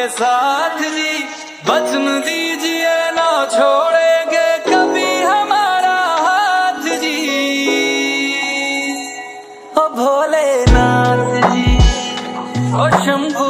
साथ जी, वचन दीजिए ना छोड़ेंगे कभी हमारा हाथ जी। ओ भोलेनाथ जी, ओ शंभू